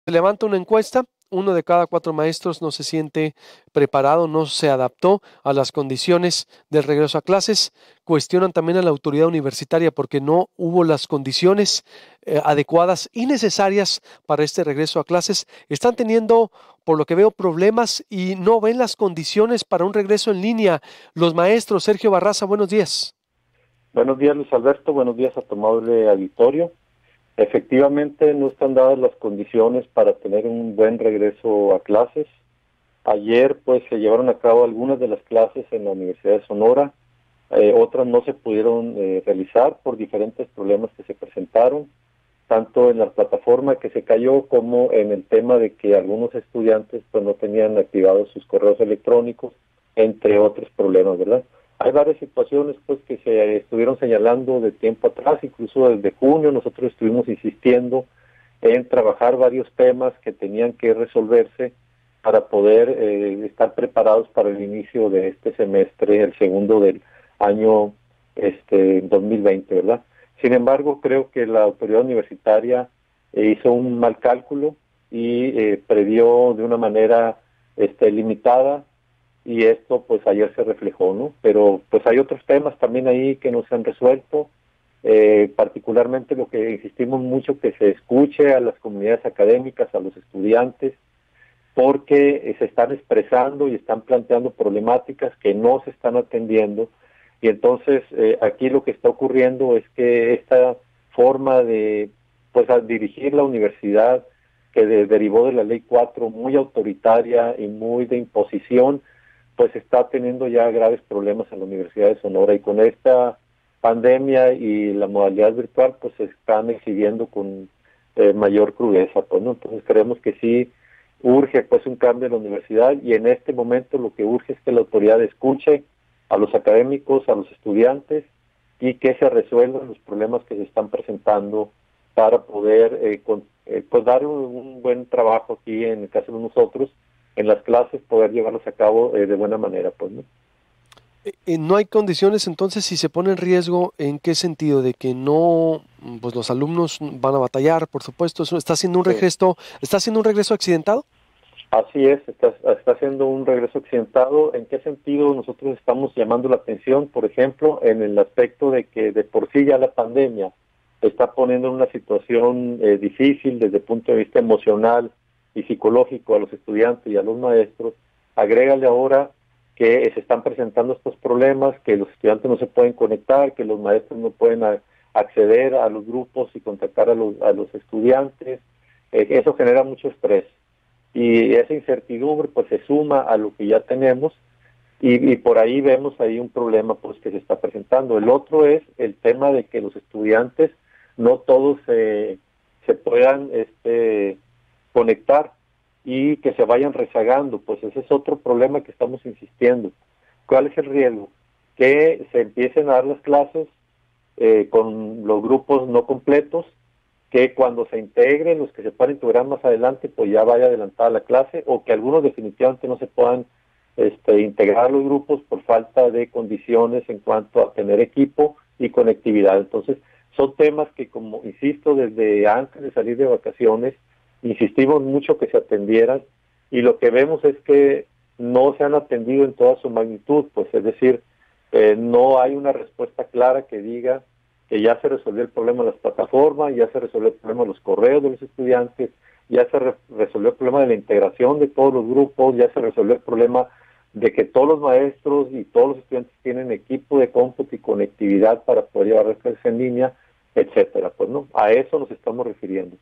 Se levanta una encuesta, uno de cada 4 maestros no se siente preparado, no se adaptó a las condiciones del regreso a clases. Cuestionan también a la autoridad universitaria porque no hubo las condiciones adecuadas y necesarias para este regreso a clases. Están teniendo, por lo que veo, problemas y no ven las condiciones para un regreso en línea. Los maestros, Sergio Barraza, buenos días. Buenos días, Luis Alberto. Buenos días a tu amable auditorio. Efectivamente, no están dadas las condiciones para tener un buen regreso a clases. Ayer, pues, se llevaron a cabo algunas de las clases en la Universidad de Sonora. Otras no se pudieron realizar por diferentes problemas que se presentaron, tanto en la plataforma que se cayó como en el tema de que algunos estudiantes pues no tenían activados sus correos electrónicos, entre otros problemas, ¿verdad? Hay varias situaciones pues que se estuvieron señalando de tiempo atrás, incluso desde junio nosotros estuvimos insistiendo en trabajar varios temas que tenían que resolverse para poder estar preparados para el inicio de este semestre, el segundo del año 2020, ¿verdad? Sin embargo, creo que la autoridad universitaria hizo un mal cálculo y previó de una manera limitada, y esto pues ayer se reflejó, ¿no? Pero pues hay otros temas también ahí que no se han resuelto, particularmente lo que insistimos mucho, que se escuche a las comunidades académicas, a los estudiantes, porque se están expresando y están planteando problemáticas que no se están atendiendo. Y entonces aquí lo que está ocurriendo es que esta forma de pues a dirigir la universidad, que derivó de la Ley 4, muy autoritaria y muy de imposición, pues está teniendo ya graves problemas en la Universidad de Sonora, y con esta pandemia y la modalidad virtual pues se están exhibiendo con mayor crudeza, pues, ¿no? Entonces creemos que sí urge pues un cambio en la universidad, y en este momento lo que urge es que la autoridad escuche a los académicos, a los estudiantes, y que se resuelvan los problemas que se están presentando para poder pues dar un buen trabajo aquí en el caso de nosotros en las clases, poder llevarlos a cabo de buena manera, pues, ¿no? No hay condiciones, entonces, si se pone en riesgo, ¿en qué sentido? De que no, pues los alumnos van a batallar, por supuesto. Eso Sí. está haciendo un regreso accidentado. Así es, está haciendo un regreso accidentado. ¿En qué sentido? Nosotros estamos llamando la atención, por ejemplo, en el aspecto de que de por sí ya la pandemia está poniendo en una situación difícil desde el punto de vista emocional y psicológico a los estudiantes y a los maestros. Agrégale ahora que se están presentando estos problemas, que los estudiantes no se pueden conectar, que los maestros no pueden acceder a los grupos y contactar a los estudiantes. Eso genera mucho estrés, y esa incertidumbre pues se suma a lo que ya tenemos, y por ahí vemos ahí un problema pues que se está presentando. El otro es el tema de que los estudiantes no todos se puedan conectar y que se vayan rezagando, pues ese es otro problema que estamos insistiendo. ¿Cuál es el riesgo? Que se empiecen a dar las clases con los grupos no completos, que cuando se integren los que se puedan integrar más adelante, pues ya vaya adelantada la clase, o que algunos definitivamente no se puedan integrar a los grupos por falta de condiciones en cuanto a tener equipo y conectividad. Entonces, son temas que, como insisto, desde antes de salir de vacaciones, insistimos mucho que se atendieran, y lo que vemos es que no se han atendido en toda su magnitud, pues es decir, no hay una respuesta clara que diga que ya se resolvió el problema de las plataformas, ya se resolvió el problema de los correos de los estudiantes, ya se resolvió el problema de la integración de todos los grupos, ya se resolvió el problema de que todos los maestros y todos los estudiantes tienen equipo de cómputo y conectividad para poder llevar las clases en línea, etcétera. Pues no, a eso nos estamos refiriendo.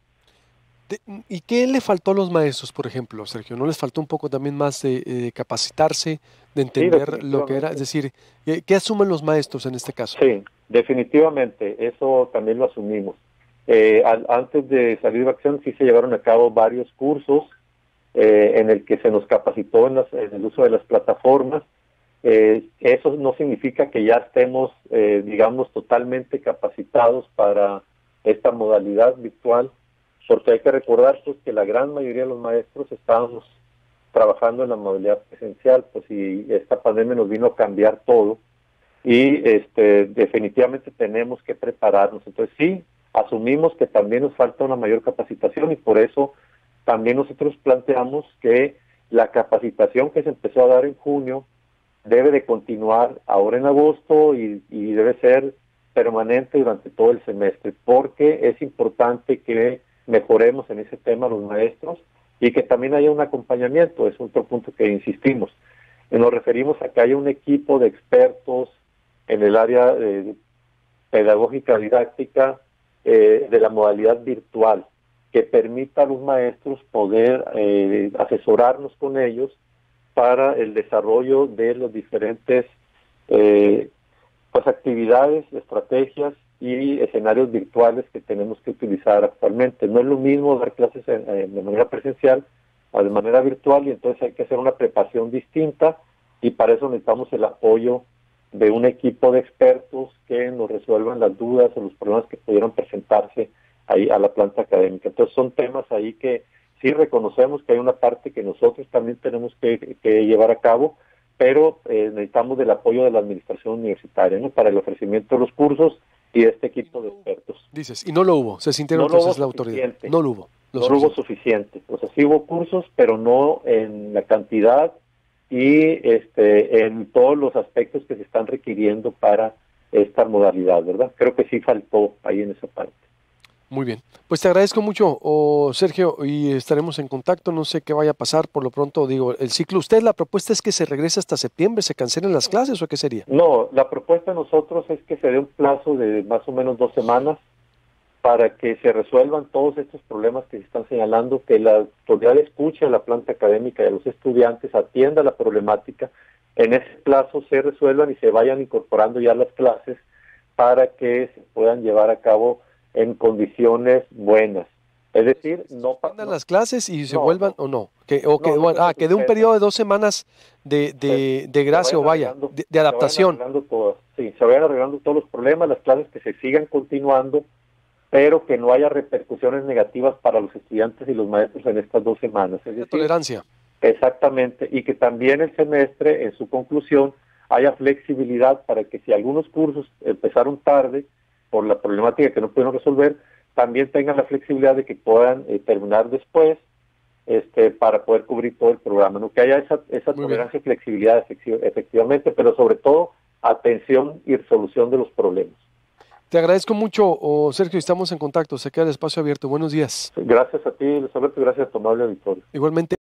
¿Y qué le faltó a los maestros, por ejemplo, Sergio? ¿No les faltó un poco también más de capacitarse, de Sí, entender lo que era? Es definitivamente. decir, ¿qué asumen los maestros en este caso? Sí, definitivamente, eso también lo asumimos. Antes de salir de vacaciones sí se llevaron a cabo varios cursos en el que se nos capacitó en el uso de las plataformas. Eso no significa que ya estemos, digamos, totalmente capacitados para esta modalidad virtual, porque hay que recordar pues, que la gran mayoría de los maestros estábamos trabajando en la modalidad presencial, pues, y esta pandemia nos vino a cambiar todo, y definitivamente tenemos que prepararnos. Entonces sí, asumimos que también nos falta una mayor capacitación, y por eso también nosotros planteamos que la capacitación que se empezó a dar en junio debe de continuar ahora en agosto y debe ser permanente durante todo el semestre, porque es importante que mejoremos en ese tema los maestros y que también haya un acompañamiento, es otro punto que insistimos. Nos referimos a que haya un equipo de expertos en el área pedagógica didáctica de la modalidad virtual, que permita a los maestros poder asesorarnos con ellos para el desarrollo de los diferentes pues actividades, estrategias y escenarios virtuales que tenemos que utilizar actualmente. No es lo mismo dar clases de manera presencial o de manera virtual, y entonces hay que hacer una preparación distinta, y para eso necesitamos el apoyo de un equipo de expertos que nos resuelvan las dudas o los problemas que pudieran presentarse ahí a la planta académica. Entonces son temas ahí que sí reconocemos que hay una parte que nosotros también tenemos que llevar a cabo, pero necesitamos del apoyo de la administración universitaria, ¿no?, para el ofrecimiento de los cursos y de este equipo de expertos. Dices, y no lo hubo, se sintieron entonces la autoridad. No lo hubo. No lo hubo suficiente. O sea, sí hubo cursos, pero no en la cantidad y en todos los aspectos que se están requiriendo para esta modalidad, ¿verdad? Creo que sí faltó ahí en esa parte. Muy bien, pues te agradezco mucho, Sergio, y estaremos en contacto. No sé qué vaya a pasar por lo pronto, digo, el ciclo. ¿Usted la propuesta es que se regrese hasta septiembre, se cancelen las clases o qué sería? No, la propuesta de nosotros es que se dé un plazo de más o menos 2 semanas para que se resuelvan todos estos problemas que se están señalando, que la autoridad escuche a la planta académica y a los estudiantes, atienda la problemática, en ese plazo se resuelvan y se vayan incorporando ya las clases para que se puedan llevar a cabo en condiciones buenas. Es decir, no las clases y se vuelvan o no. Que de un periodo de 2 semanas de gracia o de adaptación. Se vayan arreglando todos los problemas, las clases que se sigan continuando, pero que no haya repercusiones negativas para los estudiantes y los maestros en estas 2 semanas. Es decir, tolerancia. Exactamente, y que también el semestre, en su conclusión, haya flexibilidad para que si algunos cursos empezaron tarde por la problemática que no pudieron resolver, también tengan la flexibilidad de que puedan terminar después, para poder cubrir todo el programa, ¿no? Que haya esa tolerancia y flexibilidad efectivamente, pero sobre todo atención y resolución de los problemas. Te agradezco mucho, Sergio, estamos en contacto, se queda el espacio abierto. Buenos días. Gracias a ti, Luis Alberto, y gracias a tu amable auditorio. Igualmente.